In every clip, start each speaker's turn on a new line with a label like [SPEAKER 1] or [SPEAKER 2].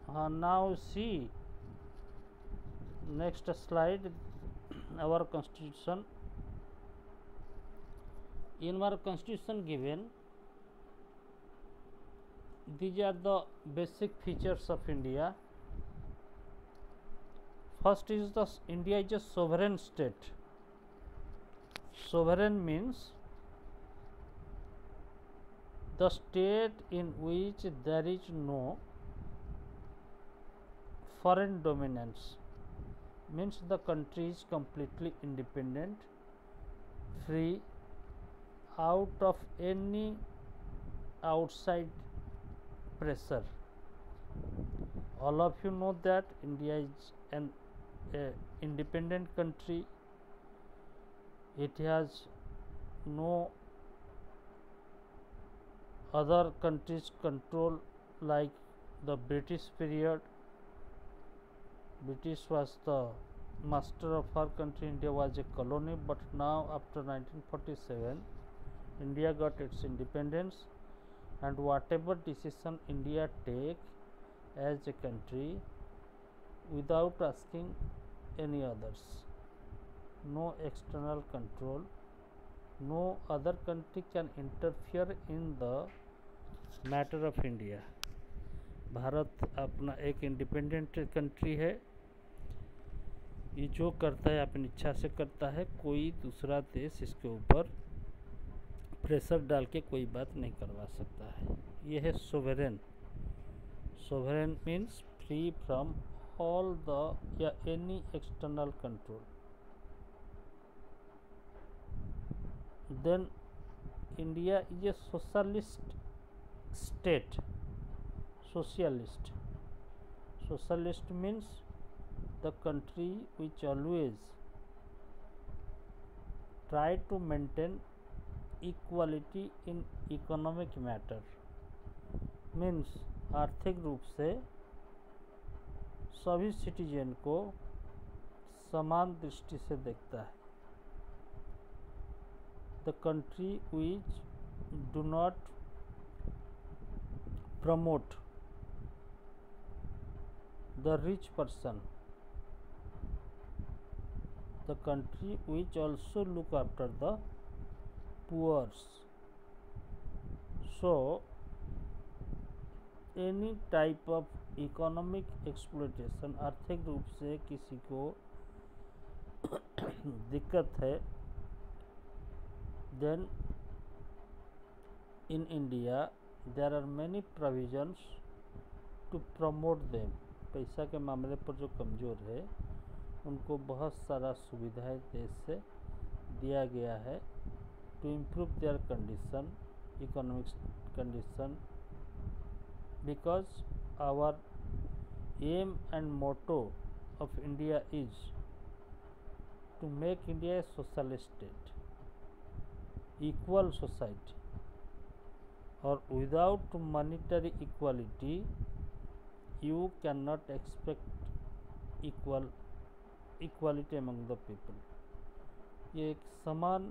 [SPEAKER 1] Now see next slide. Our constitution. In our constitution given, these are the basic features of India. First is the India is a sovereign state. Sovereign means the state in which there is no foreign dominance, means the country is completely independent, free out of any outside pressure. All of you know that India is an independent country. It has no other countries control like the British period. British was the master of our country. India was a colony, but now after 1947 India got its independence, and whatever decision India take as a country without asking any others, no external control, no other country can interfere in the matter of India. Bharat अपना एक independent country है, ये जो करता है अपनी इच्छा से करता है, कोई दूसरा देश इसके ऊपर प्रेशर डाल के कोई बात नहीं करवा सकता है। ये है sovereign. Sovereign means free from all the या any external control. Then India is a socialist state. Socialist. Socialist means the country which always try to maintain equality in economic matter, means आर्थिक रूप से सभी citizen को समान दृष्टि से देखता है। The country which do not promote the rich person, the country which also look after the poor. So any type of economic exploitation, आर्थिक रूप से किसी को दिक्कत है, then in India there are many provisions to promote them. पैसा के मामले पर जो कमज़ोर है उनको बहुत सारा सुविधाएं देश से दिया गया है to improve their condition, economics condition, because our aim and motto of India is to make India a socialist state, equal society, और without monetary equality you cannot expect equality among the people. ये एक समान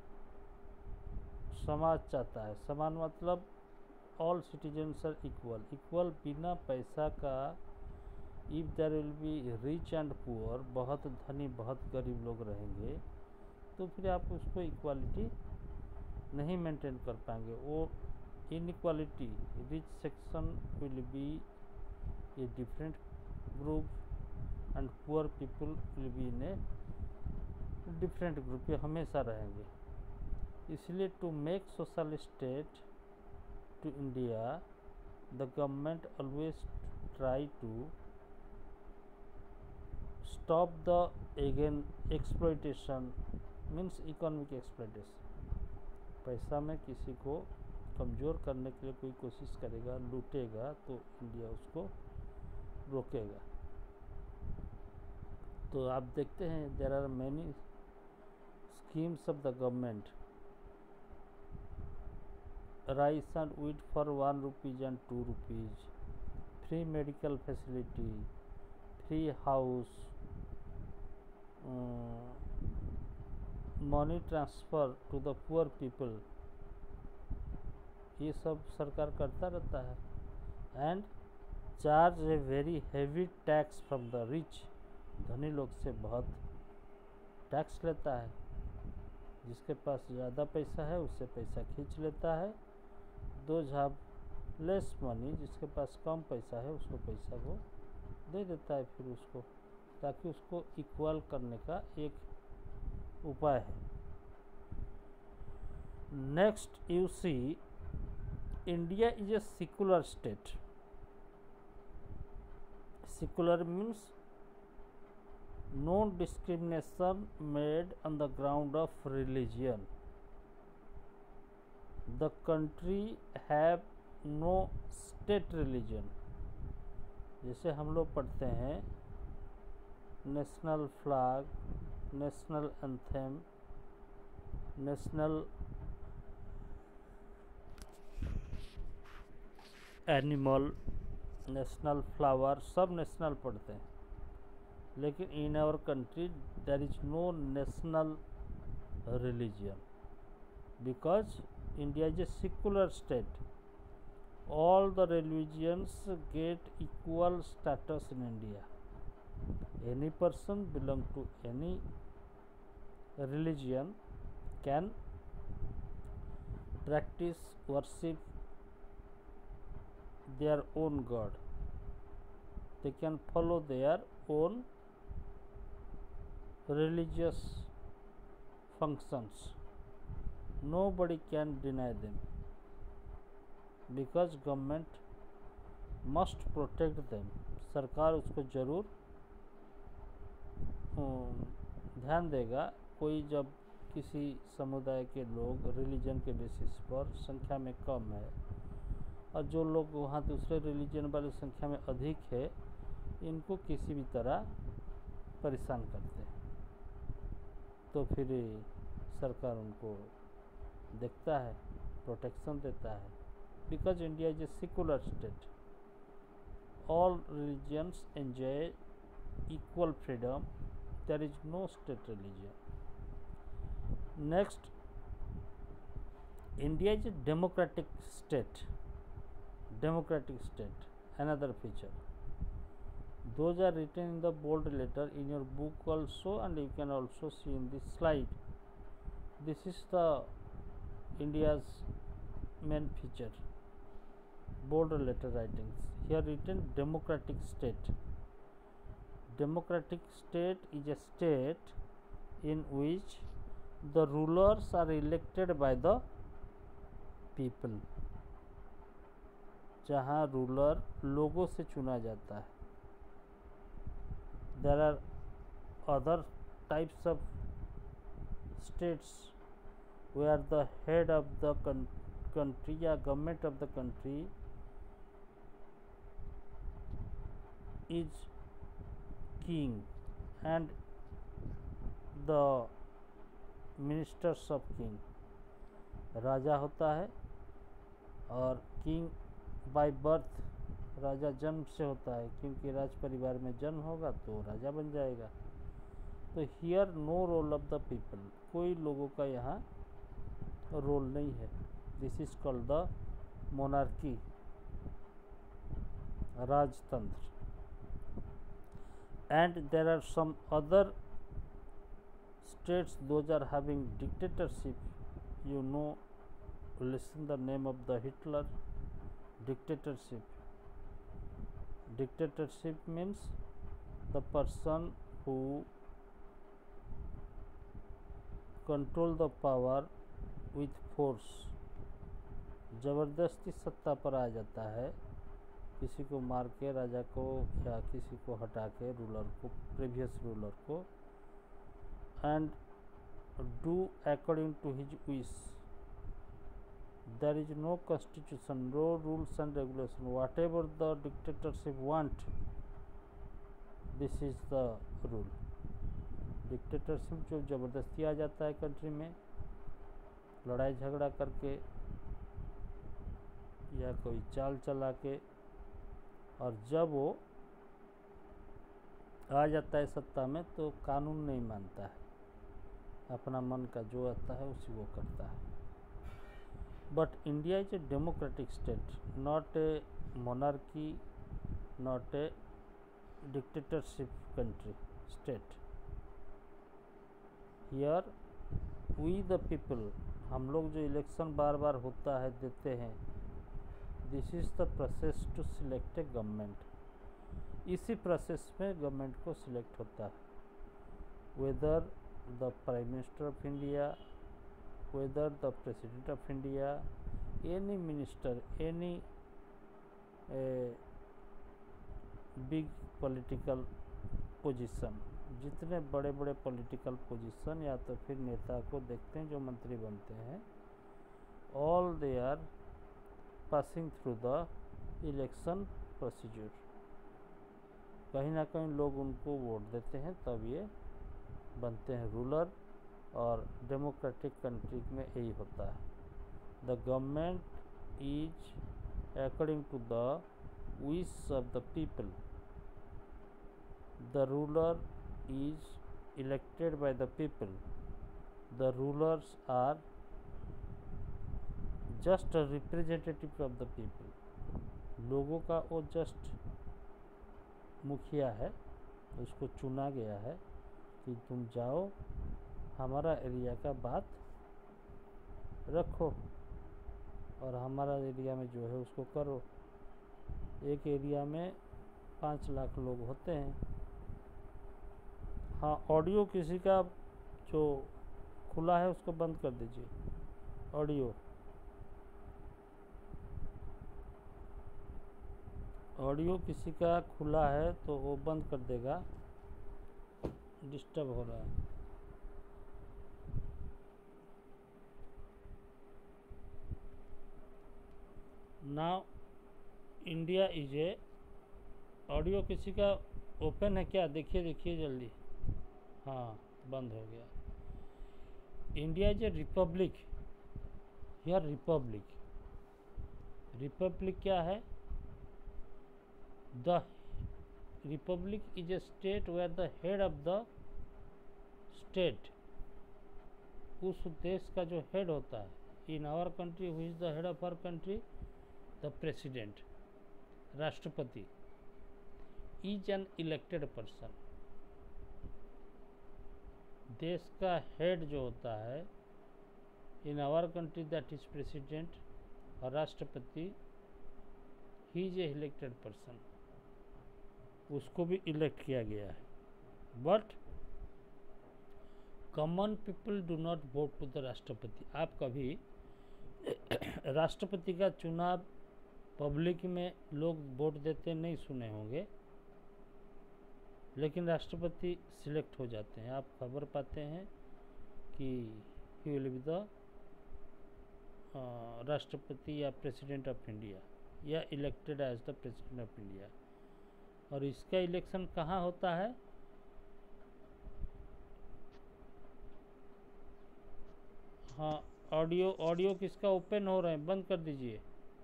[SPEAKER 1] समाज चाहता है। समान मतलब all citizens are equal. Equal बिना पैसा का, if there will be rich and poor, बहुत धनी बहुत गरीब लोग रहेंगे तो फिर आप उसको इक्वालिटी नहीं मेंटेन कर पाएंगे। वो inequality, rich section will be a different group and poor people will be in a different group, ये हमेशा रहेंगे। इसलिए to make socialist state to India, the government always try to stop the again exploitation, means economic exploitation। पैसा में किसी को कमज़ोर करने के लिए कोई कोशिश करेगा, लूटेगा, तो इंडिया उसको रोकेगा। तो आप देखते हैं there are many schemes of the government, rice and wheat for 1 rupees and 2 rupees, free medical facility, free house, money transfer to the poor people, ये सब सरकार करता रहता है। And charge a very heavy tax from the rich, धनी लोग से बहुत टैक्स लेता है, जिसके पास ज़्यादा पैसा है उससे पैसा खींच लेता है। दोज हैव लेस मनी, जिसके पास कम पैसा है उसको पैसा को दे देता है फिर उसको, ताकि उसको इक्वल करने का एक उपाय है। Next you see India is a secular state. Secular means no discrimination made on the ground of religion. The country have no state religion. जैसे हम लोग पढ़ते हैं national flag, national anthem, national animal, national flower, सब national पढ़ते हैं, लेकिन in our country there is no national religion because India is a secular state. All the religions get equal status in India. Any person belong to any religion can practise worship their own god. They can follow their own religious functions. Nobody can deny them because government must protect them. सरकार उसको जरूर ध्यान देगा। कोई जब किसी समुदाय के लोग रिलीजन के बेसिस पर संख्या में कम है और जो लोग वहाँ दूसरे रिलीजन वाली संख्या में अधिक है, इनको किसी भी तरह परेशान करते हैं, तो फिर सरकार उनको देखता है, प्रोटेक्शन देता है। Because India is a secular state, all religions enjoy equal freedom, there is no state religion. Next, India is a democratic state. Democratic state, another feature. Those are written in the bold letter in your book also, and you can also see in this slide. This is the India's main feature, bold letter writings. Here written democratic state. Democratic state is a state in which the rulers are elected by the people, जहाँ ruler लोगों से चुना जाता है। There are other types of states where the head of the country या government of the country is king and the ministers of king. राजा होता है और किंग बाय बर्थ, राजा जन्म से होता है, क्योंकि राज परिवार में जन्म होगा तो राजा बन जाएगा। तो here no role of the people, कोई लोगों का यहाँ रोल नहीं है। This is called the monarchy, राजतंत्र। And there are some other states those are having dictatorship. You know, listen the name of the Hitler. Dictatorship means the person who control the power with force. जबरदस्ती सत्ता पर आ जाता है, किसी को मार के, राजा को या किसी को हटा के, रूलर को, प्रीवियस रूलर को, and do according to his wish. There is no constitution, no rules and regulation. Whatever the dictatorship want, this is the rule. Dictatorship जो ज़बरदस्ती आ जाता है कंट्री में, लड़ाई झगड़ा करके या कोई चाल चला के, और जब वो आ जाता है सत्ता में तो कानून नहीं मानता है, अपना मन का जो आता है उसी वो करता है। But India is a democratic state, not a monarchy, not a dictatorship country state. Here we the people, हम लोग जो इलेक्शन बार बार होता है देते हैं, this is the process to select a government. इसी प्रोसेस में गवर्नमेंट को सिलेक्ट होता है. Whether the prime minister of India, whether the president of India, any minister, any big political position, जितने बड़े बड़े पॉलिटिकल पोजीशन या तो फिर नेता को देखते हैं जो मंत्री बनते हैं, all they are passing through the election procedure. कहीं ना कहीं लोग उनको वोट देते हैं तब ये बनते हैं रूलर. और डेमोक्रेटिक कंट्री में यही होता है. The government is according to the wish of the people. The ruler is elected by the people. The rulers are just a representative of the people. लोगों का वो जस्ट मुखिया है, उसको चुना गया है कि तुम जाओ हमारा एरिया का बात रखो और हमारा एरिया में जो है उसको करो. एक एरिया में 5 लाख लोग होते हैं. हाँ, ऑडियो किसी का जो खुला है उसको बंद कर दीजिए. ऑडियो किसी का खुला है तो वो बंद कर देगा, डिस्टर्ब हो रहा है. Now India is a, audio किसी का ओपन है क्या? देखिए जल्दी. हाँ, बंद हो गया. India is a republic. यार रिपब्लिक क्या है? The republic is a state where the head of the state, उस देश का जो हेड होता है. In our country who is the head of our country? The president, राष्ट्रपति, इज एन इलेक्टेड पर्सन. देश का हेड जो होता है in our country that is president और राष्ट्रपति, he is a elected person. उसको भी इलेक्ट किया गया है. But common people do not vote to the राष्ट्रपति. आप कभी राष्ट्रपति का चुनाव पब्लिक में लोग वोट देते नहीं सुने होंगे, लेकिन राष्ट्रपति सिलेक्ट हो जाते हैं. आप खबर पाते हैं कि ही विल बी द राष्ट्रपति या प्रेसिडेंट ऑफ इंडिया या elected as the president of India. और इसका इलेक्शन कहाँ होता है? हाँ, ऑडियो किसका ओपन हो रहे हैं? बंद कर दीजिए.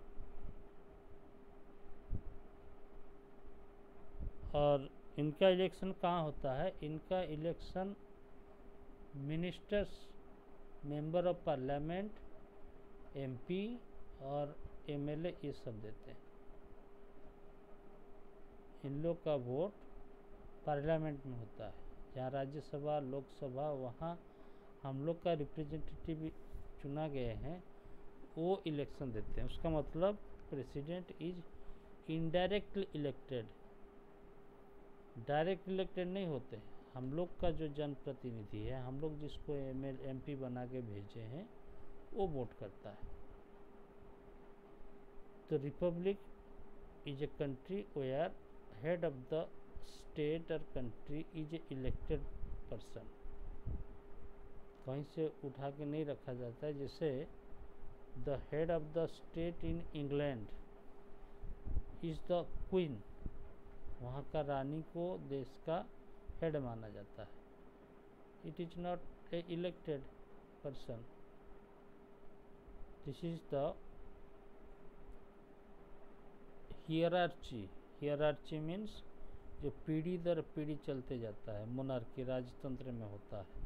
[SPEAKER 1] और इनका इलेक्शन कहाँ होता है? इनका election ministers, member of parliament, MP और एमएलए ये सब देते हैं. इन लोग का वोट पार्लियामेंट में होता है. जहाँ राज्यसभा, लोकसभा, वहाँ हम लोग का रिप्रेजेंटेटिव चुना गए हैं, वो इलेक्शन देते हैं. उसका मतलब president is indirectly elected. Direct elected नहीं होते. हम लोग का जो जनप्रतिनिधि है, हम लोग जिसको एमपी बना के भेजे हैं, वो वोट करता है. तो republic is a country where head of the state और country is a elected person. कहीं से उठा के नहीं रखा जाता है. जैसे the head of the state in England is the queen. वहाँ का रानी को देश का हेड माना जाता है. It is not a elected person. This is the hierarchy. Hierarchy means जो पीढ़ी दर पीढ़ी चलते जाता है. मोनार्की राजतंत्र में होता है,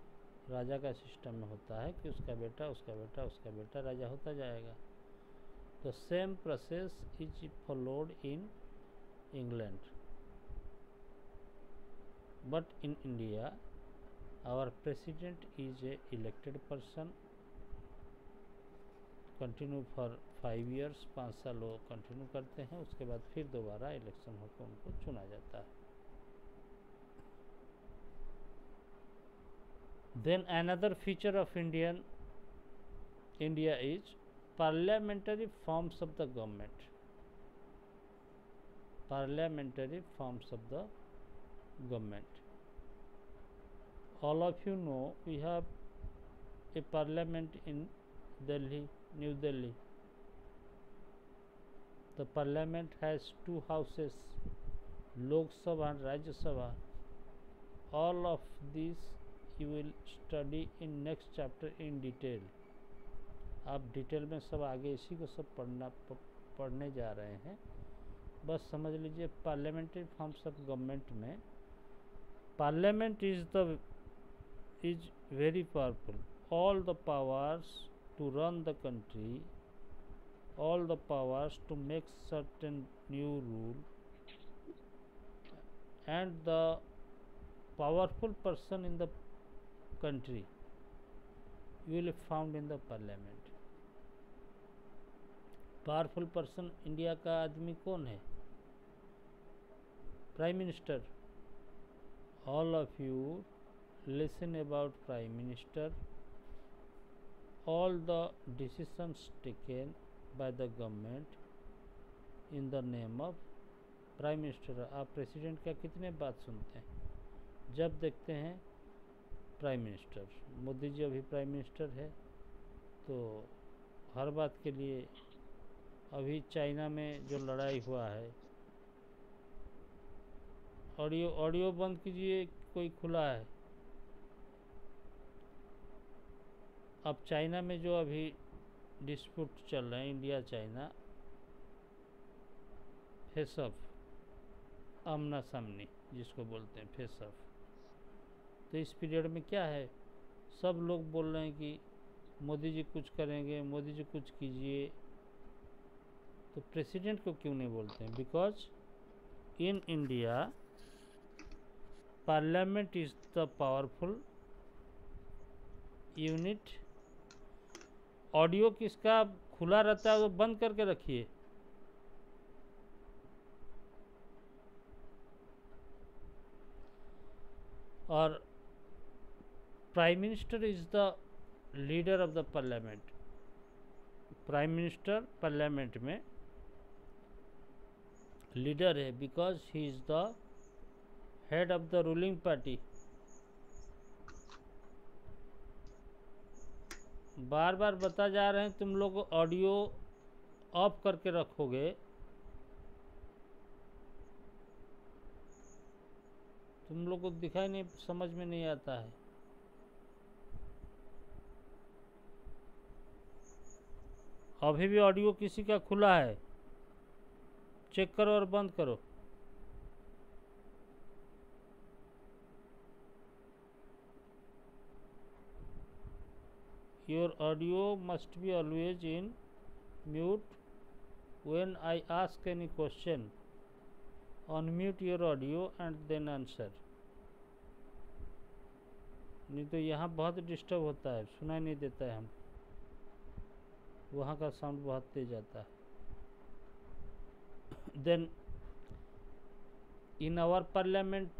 [SPEAKER 1] राजा का सिस्टम में होता है कि उसका बेटा उसका बेटा उसका बेटा राजा होता जाएगा. The same process is followed in England, but in India our president is a elected person, continue for 5 years, 5 साल वो कंटिन्यू करते हैं, उसके बाद फिर दोबारा इलेक्शन होकर उनको चुना जाता है. Then another feature of India is parliamentary forms of the government. Parliamentary forms of the government. All of you know we have a parliament in Delhi, New Delhi. The parliament has 2 houses, Lok Sabha and Rajya Sabha. All of these you will study in next chapter in detail. आप detail में सब आगे इसी को सब पढ़ने जा रहे हैं. बस समझ लीजिए पार्लियामेंट्री फॉर्म्स ऑफ गवर्नमेंट में parliament is very powerful. All the powers to run the country, all the powers to make certain new rule, and the powerful person in the country you will found in the parliament. Powerful person India का आदमी कौन है? Prime minister. All of you listen about prime minister. All the decisions taken by the government in the name of prime minister. आप president का कितने बात सुनते हैं? जब देखते हैं प्राइम मिनिस्टर. मोदी जी अभी प्राइम मिनिस्टर है तो हर बात के लिए. अभी चाइना में जो लड़ाई हुआ है, ऑडियो बंद कीजिए, कोई खुला है. अब चाइना में जो अभी डिस्प्यूट चल रहे हैं इंडिया चाइना, फेस ऑफ, आमना सामनी जिसको बोलते हैं फेस ऑफ. तो इस पीरियड में क्या है, सब लोग बोल रहे हैं कि मोदी जी कुछ करेंगे, मोदी जी कुछ कीजिए. तो प्रेसिडेंट को क्यों नहीं बोलते हैं? Because in India parliament is the powerful unit. Audio किसका खुला रहता है वो बंद करके रखिए. और prime minister is the leader of the parliament. Prime minister parliament में लीडर है because he is the head of the ruling party. बार बार बता जा रहे हैं, तुम लोग ऑडियो ऑफ करके रखोगे तुम लोग को दिखाई नहीं, समझ में नहीं आता है. अभी भी ऑडियो किसी का खुला है, चेक करो और बंद करो. Your audio must be always in mute. When I ask any question, unmute your audio and then answer. नहीं तो यहाँ बहुत डिस्टर्ब होता है, सुनाई नहीं देता है. हम वहाँ का साउंड बहुत तेज आता है. Then in our parliament,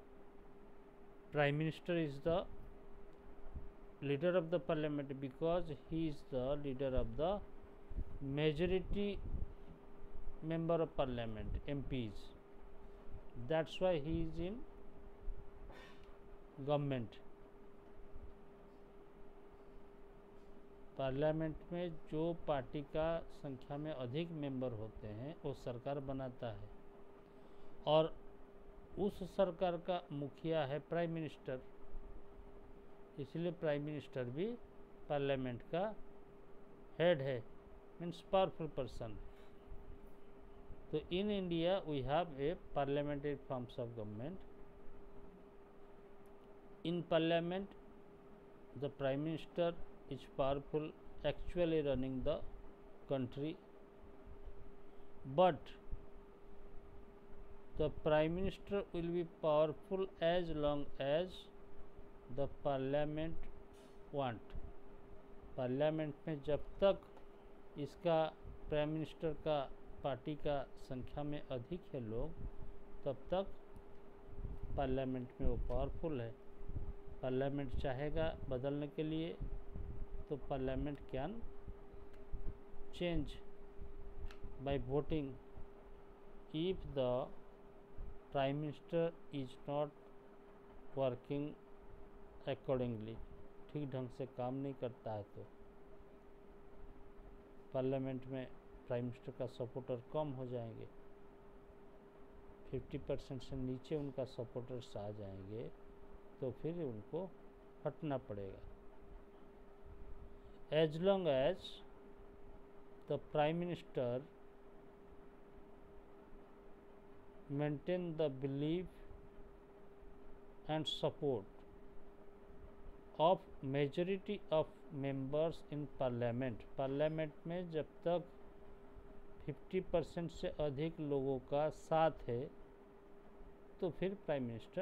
[SPEAKER 1] prime minister is the leader of the parliament because he is the leader of the majority member of parliament, MPs. That's why he is in government. Parliament में जो party का संख्या में अधिक member होते हैं वो सरकार बनाता है, और उस सरकार का मुखिया है प्राइम मिनिस्टर. इसलिए प्राइम मिनिस्टर भी पार्लियामेंट का हेड है, मीन्स पावरफुल पर्सन. तो in India we have a parliamentary forms of government. In parliament the prime minister is powerful, actually running the country, but the prime minister will be powerful as long as the parliament want. Parliament में जब तक इसका prime minister का party का संख्या में अधिक है लोग, तब तक पार्लियामेंट में वो पावरफुल है। पार्लियामेंट चाहेगा बदलने के लिए तो parliament can change by voting if the prime minister is not working accordingly, ठीक ढंग से काम नहीं करता है तो पार्लियामेंट में प्राइम मिनिस्टर का सपोर्टर कम हो जाएंगे, 50% से नीचे उनका सपोर्टर्स आ जाएंगे, तो फिर उनको हटना पड़ेगा। As long as the prime minister maintain the belief and support of majority of members in parliament, parliament में जब तक 50% से अधिक लोगों का साथ है तो फिर प्राइम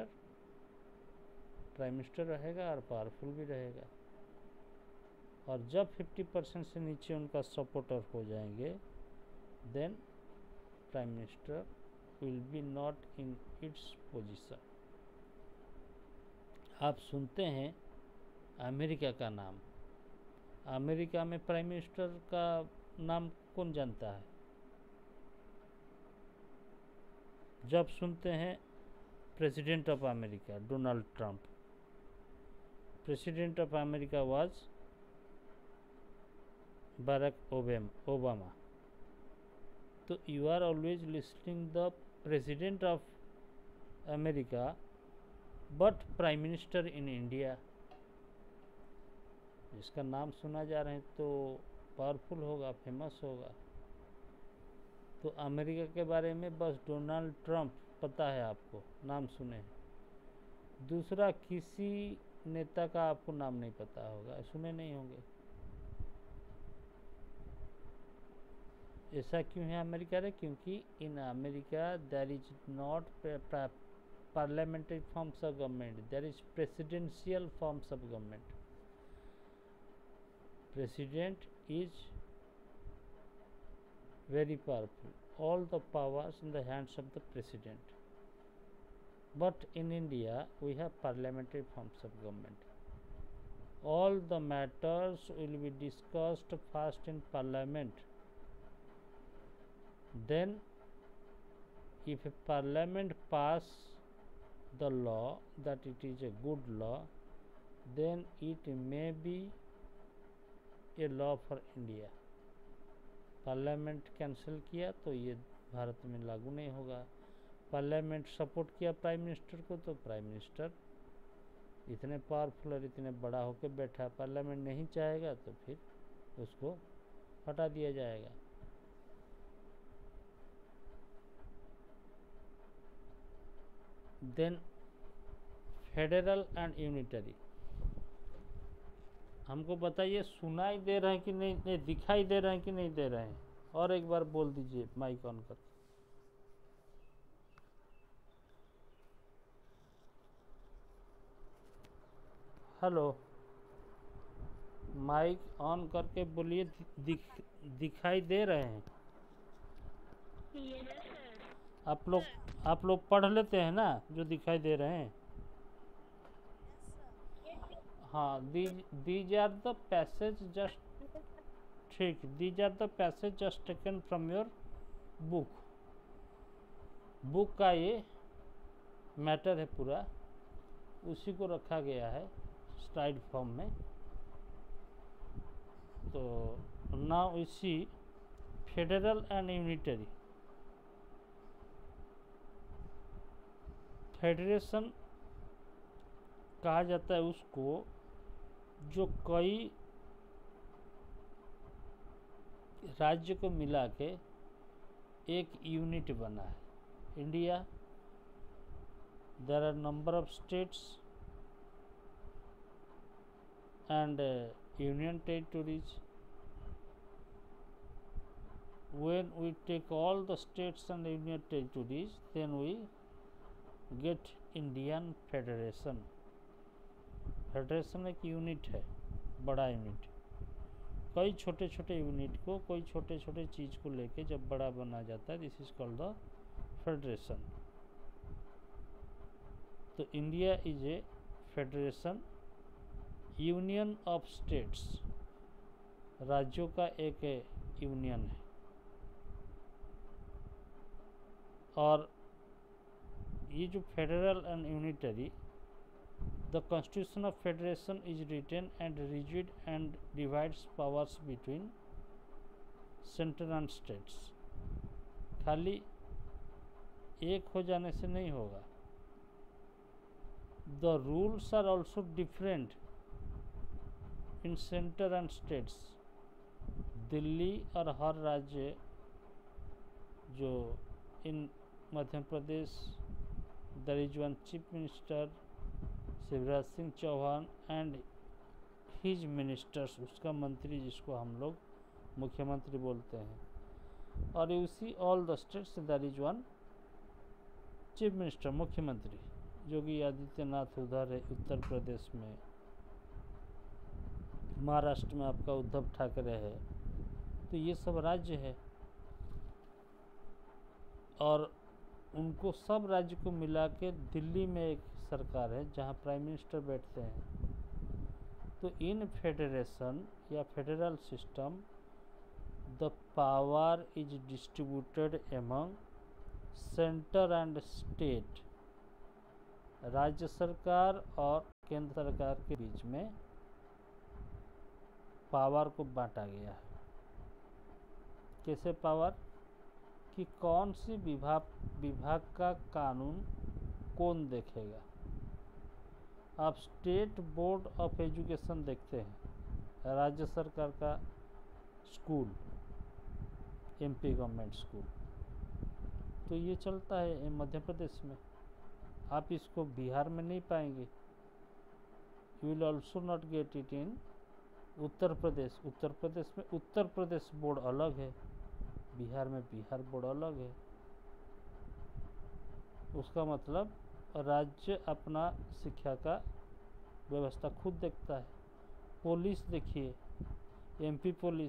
[SPEAKER 1] मिनिस्टर रहेगा और पावरफुल भी रहेगा। और जब 50% से नीचे उनका सपोर्टर हो जाएंगे, then prime minister will be not in its position. आप सुनते हैं अमेरिका का नाम, अमेरिका में प्राइम मिनिस्टर का नाम कौन जानता है? जब सुनते हैं president of America Donald Trump, president of America was Barack Obama, तो you are always listing the president of America but prime minister in India. जिसका नाम सुना जा रहा है तो पावरफुल होगा, फेमस होगा। तो अमेरिका के बारे में बस डोनाल्ड ट्रंप पता है आपको, नाम सुने हैं। दूसरा किसी नेता का आपको नाम नहीं पता होगा, सुने नहीं होंगे। ऐसा क्यों है अमेरिका में? क्योंकि in America there is not parliamentary forms of government, there is presidential forms of government. President is very powerful, all the powers in the hands of the president. But in India we have parliamentary forms of government. All the matters will be discussed first in parliament, then if a parliament pass the law that it is a good law, then it may be a law for India. Parliament cancel किया तो ये भारत में लागू नहीं होगा। Parliament support किया prime minister को तो प्राइम मिनिस्टर इतने पावरफुल और इतने बड़ा होकर बैठा, पार्लियामेंट नहीं चाहेगा तो फिर उसको हटा दिया जाएगा। देन फेडरल एंड यूनिटरी, हमको बताइए सुनाई दे रहे हैं कि नहीं, दिखाई दे रहे हैं कि नहीं दे रहे हैं? और एक बार बोल दीजिए माइक ऑन कर। हेलो, माइक ऑन करके बोलिए, दिखाई दे रहे हैं? आप लोग पढ़ लेते हैं ना जो दिखाई दे रहे हैं? हाँ, these are the passage just ठीक, these are the passage just taken from your book। Book का ये मैटर है पूरा, उसी को रखा गया है स्लाइड फॉर्म में। तो नाउ इसी फेडरल एंड यूनिटरी, फेडरेशन कहा जाता है उसको जो कई राज्य को मिला के एक यूनिट बना है। India, there are number of states and union territories, when we take all the states and union territories, then we get Indian Federation. Federation एक यूनिट है, बड़ा यूनिट, कई छोटे छोटे यूनिट को, कोई छोटे छोटे चीज़ को लेके जब बड़ा बना जाता है, this is called the federation. तो India is a federation, union of states, राज्यों का एक यूनियन है। और ये जो federal and unitary, the constitution of federation is written and rigid and divides powers between centre and states. खाली एक हो जाने से नहीं होगा, the rules are also different in centre and states. Delhi और हर राज्य, जो in Madhya Pradesh, there is one chief minister Shivraj Singh Chouhan and his ministers, उसका मंत्री जिसको हम लोग मुख्यमंत्री बोलते हैं। और you see all the states there is one chief minister, मुख्यमंत्री। योगी आदित्यनाथ उधर है उत्तर प्रदेश में, महाराष्ट्र में आपका उद्धव ठाकरे है। तो ये सब राज्य है और उनको सब राज्य को मिला के दिल्ली में एक सरकार है जहाँ प्राइम मिनिस्टर बैठते हैं। तो इन फेडरेशन या federal system the power is distributed among centre and state. राज्य सरकार और केंद्र सरकार के बीच में पावर को बांटा गया है। कैसे पावर, कि कौन सी विभाग का कानून कौन देखेगा। आप स्टेट बोर्ड ऑफ एजुकेशन देखते हैं, राज्य सरकार का स्कूल, एमपी गवर्नमेंट स्कूल, तो ये चलता है मध्य प्रदेश में। आप इसको बिहार में नहीं पाएंगे। You will also not get it in Uttar Pradesh. Uttar Pradesh में उत्तर प्रदेश बोर्ड अलग है, बिहार में बिहार बोर्ड अलग है। उसका मतलब राज्य अपना शिक्षा का व्यवस्था खुद देखता है। पुलिस देखिए, MP police,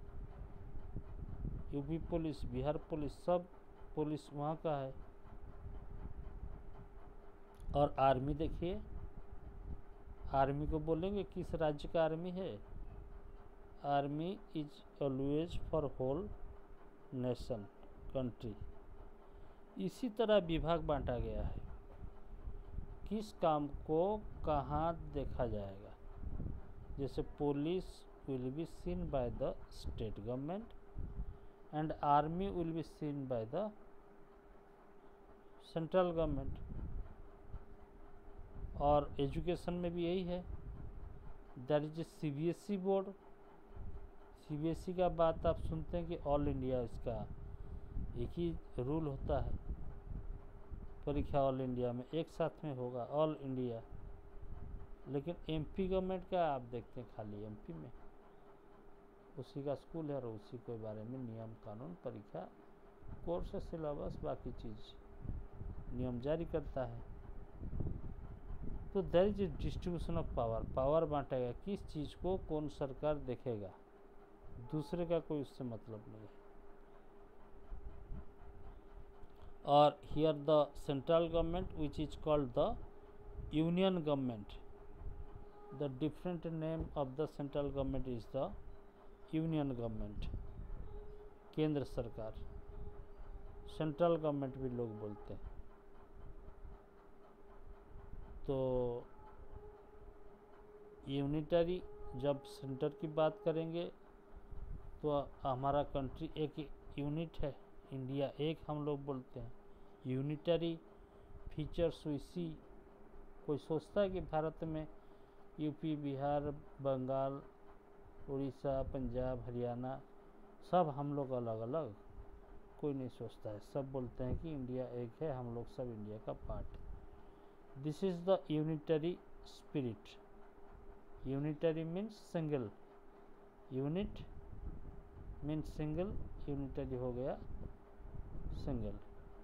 [SPEAKER 1] UP police, Bihar police, सब पुलिस वहाँ का है। और आर्मी देखिए, आर्मी को बोलेंगे किस राज्य का आर्मी है। Army is always for whole nation, country. इसी तरह विभाग बांटा गया है, किस काम को कहाँ देखा जाएगा। जैसे police will be seen by the state government and army will be seen by the central government. और एजुकेशन में भी यही है, that is a CBSE board. CBSE का बात आप सुनते हैं कि ऑल इंडिया, इसका एक ही रूल होता है, परीक्षा ऑल इंडिया में एक साथ में होगा, ऑल इंडिया। लेकिन एमपी गवर्नमेंट का आप देखते हैं खाली एमपी में उसी का स्कूल है और उसी के बारे में नियम कानून, परीक्षा, कोर्स, सिलेबस, बाकी चीज़ नियम जारी करता है। तो there is a distribution of power. Power बांटेगा, किस चीज़ को कौन सरकार देखेगा, दूसरे का कोई उससे मतलब नहीं है। और here the central government which is called the union government, the different name of the central government is the union government, केंद्र सरकार, सेंट्रल गवर्नमेंट भी लोग बोलते हैं। तो यूनिटरी, जब सेंटर की बात करेंगे तो हमारा कंट्री एक यूनिट है, इंडिया एक हम लोग बोलते हैं। यूनिटरी फीचर्स इसी, कोई सोचता है कि भारत में यूपी, बिहार, बंगाल, उड़ीसा, पंजाब, हरियाणा, सब हम लोग अलग अलग, कोई नहीं सोचता है। सब बोलते हैं कि इंडिया एक है, हम लोग सब इंडिया का part. This is the unitary spirit. Unitary means single, unit means single, unitary हो गया सिंगल।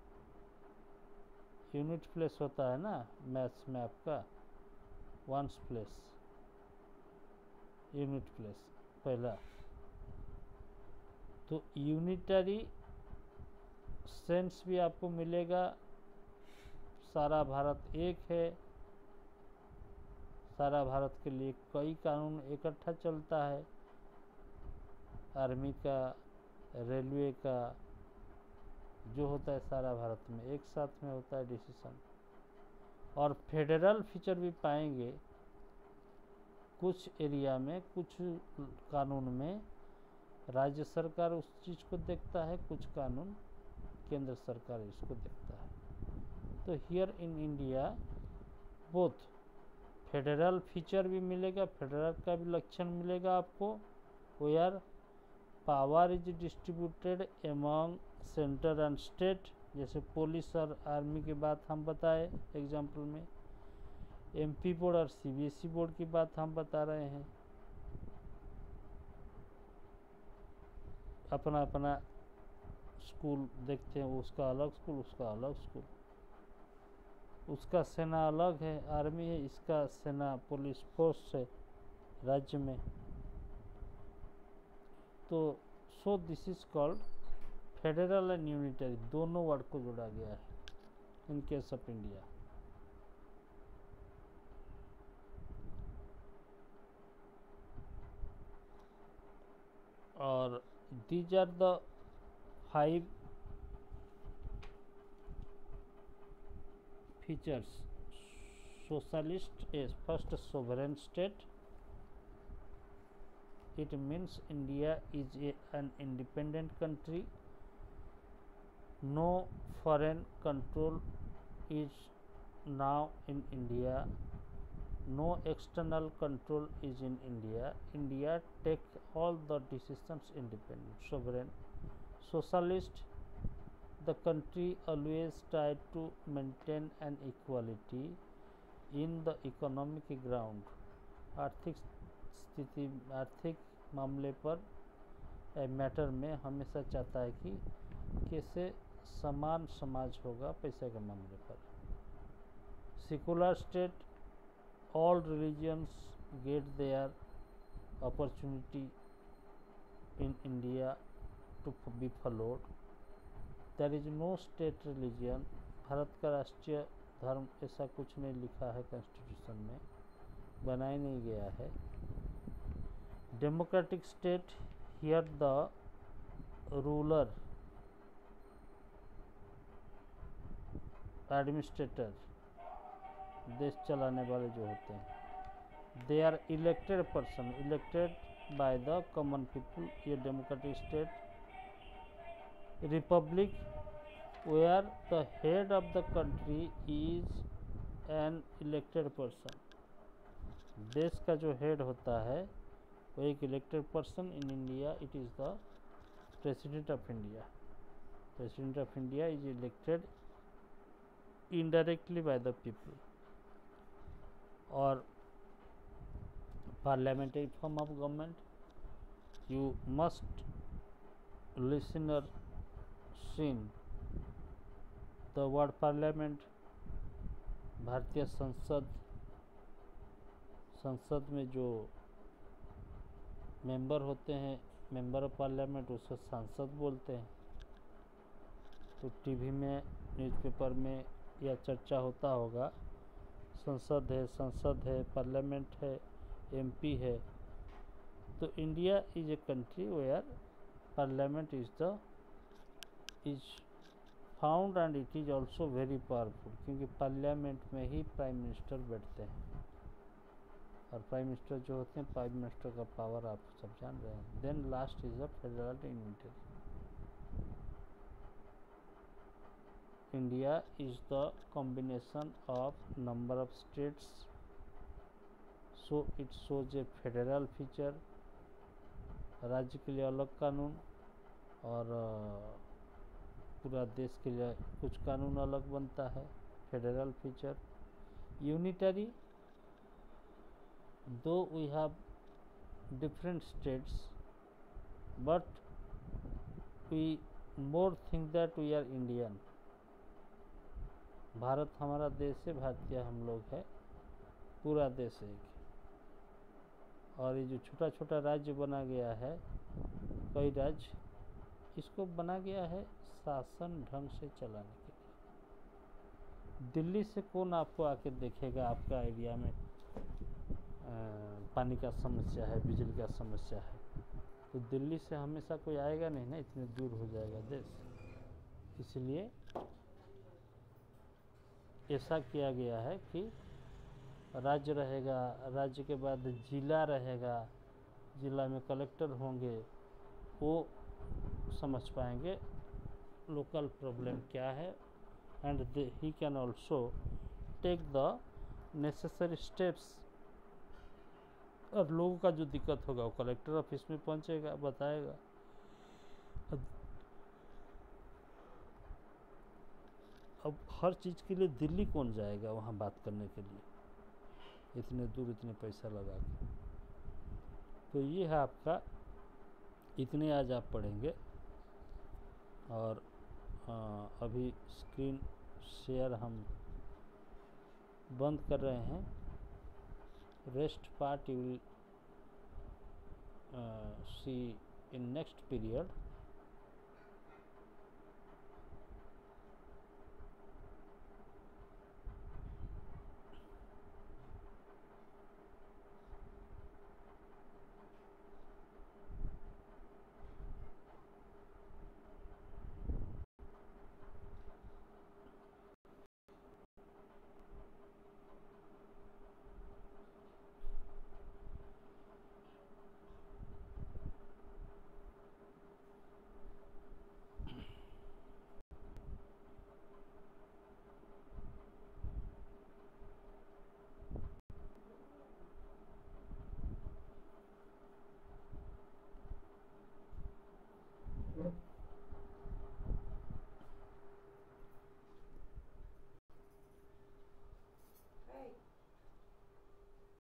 [SPEAKER 1] यूनिट प्लेस होता है ना मैथ्स में आपका, वंस प्लेस, यूनिट प्लेस पहला। तो यूनिटरी सेंस भी आपको मिलेगा, सारा भारत एक है, सारा भारत के लिए कई कानून इकट्ठा चलता है, आर्मी का, रेलवे का, जो होता है सारा भारत में एक साथ में होता है डिसीजन। और फेडरल फीचर भी पाएंगे कुछ एरिया में, कुछ कानून में राज्य सरकार उस चीज़ को देखता है, कुछ कानून केंद्र सरकार इसको देखता है। तो here in India both federal feature भी मिलेगा, फेडरल का भी लक्षण मिलेगा आपको, where power is distributed among centre and state, जैसे पुलिस और आर्मी की बात हम बताए एग्जाम्पल में, एमपी बोर्ड और सीबीएसई बोर्ड की बात हम बता रहे हैं। अपना अपना स्कूल देखते हैं, उसका अलग स्कूल, उसका अलग स्कूल, उसका सेना अलग है, आर्मी है, इसका सेना पुलिस फोर्स है राज्य में। तो so this is called federal and unitary, दोनों वर्ड को जोड़ा गया है इन केस ऑफ इंडिया। और these are the 5 features. Socialist is first sovereign state. It means India is an independent country. No foreign control is now in India. No external control is in India. India take all the decisions independent, sovereign. Socialist, the country always tried to maintain an equality in the economic ground. आर्थिक स्थिति, आर्थिक मामले पर matter में हमेशा चाहता है कि कैसे समान समाज होगा पैसे के मामले पर। Secular state, all religions get their opportunity in India to be followed. There is no state religion. Bharat का राष्ट्रीय धर्म ऐसा कुछ नहीं लिखा है कॉन्स्टिट्यूशन में, बनाया नहीं गया है। Democratic state, here the ruler, administrator, देश चलाने वाले जो होते हैं, they are elected person, elected by the common people, ये democratic state. Republic, where the head of the country is an elected person, देश का जो हेड होता है वो एक elected person. In India it is the president of India. President of India is elected indirectly by the people. और parliamentary form of government, you must listen और seen the word parliament. भारतीय संसद, संसद में जो मेंबर होते हैं, member of parliament, उसको सांसद बोलते हैं। तो टीवी में, न्यूज़पेपर में यह चर्चा होता होगा, संसद है, पार्लियामेंट है, एमपी है। तो India is a country where parliament is found and it is also very powerful, क्योंकि पार्लियामेंट में ही प्राइम मिनिस्टर बैठते हैं। और प्राइम मिनिस्टर जो होते हैं, प्राइम मिनिस्टर का पावर आप सब जान रहे हैं। Then last is the federal unity. India is the combination of number of states, so it shows a federal feature. राज्य के लिए अलग कानून और पूरा देश के लिए कुछ कानून अलग बनता है, federal feature. Unitary, though we have different states but we more think that we are Indian. Bharat हमारा देश है, भारतीय हम लोग है, पूरा देश एक। और ये जो छोटा छोटा राज्य बना गया है, कई राज्य, इसको बना गया है शासन ढंग से चलाने के लिए। दिल्ली से कौन आपको आके देखेगा आपका एरिया में पानी का समस्या है, बिजली का समस्या है, तो दिल्ली से हमेशा कोई आएगा नहीं ना, इतने दूर हो जाएगा देश। इसलिए ऐसा किया गया है कि राज्य रहेगा, राज्य के बाद जिला रहेगा, जिला में कलेक्टर होंगे, वो समझ पाएंगे लोकल प्रॉब्लम क्या है, and he can also take the necessary steps. और लोगों का जो दिक्कत होगा वो कलेक्टर ऑफिस में पहुंचेगा, बताएगा। अब हर चीज़ के लिए दिल्ली कौन जाएगा वहाँ बात करने के लिए, इतने दूर इतने पैसा लगा के। तो ये है आपका, इतने आज आप पढ़ेंगे। और अभी स्क्रीन शेयर हम बंद कर रहे हैं। Rest part you will see in next period.